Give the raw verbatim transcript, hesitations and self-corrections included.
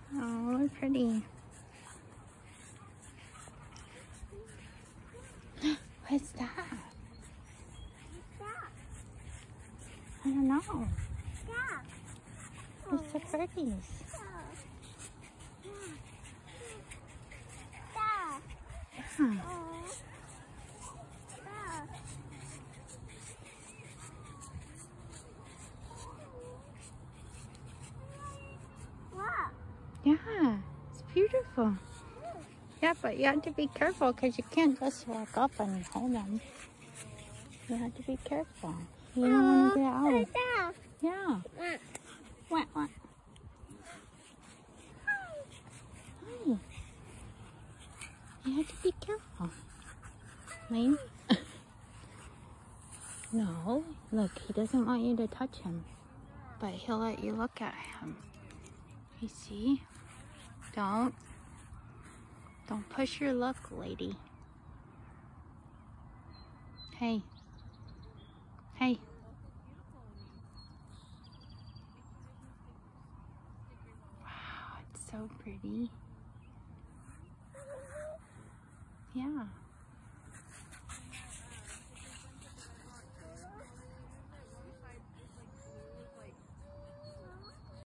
Oh, pretty. What's that? I don't know. It's the birdies. Yeah. Yeah, it's beautiful. Yeah, but you have to be careful because you can't just walk up and hold them. You have to be careful. You don't want to get out. Yeah. What? What? Hi. You have to be careful. Lane? No. Look, he doesn't want you to touch him. But he'll let you look at him. You see? Don't. Don't push your luck, lady. Hey. Hey. Wow, it's so pretty. Yeah.